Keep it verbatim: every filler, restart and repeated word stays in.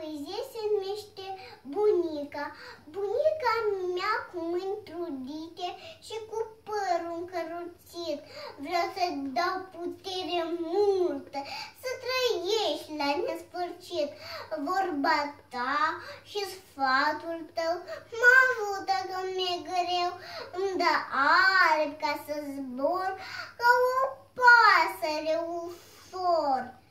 poezie se numește Bunica. Bunica mea cu mâini trudite și cu părul încăruțit. Vreau să-ți dau putere multă, să trăiești la nesfârșit. Vorba ta și sfatul tău mă ajută când mi-e greu. Îmi dă aripi ca să zbor ca o pasăre ușor.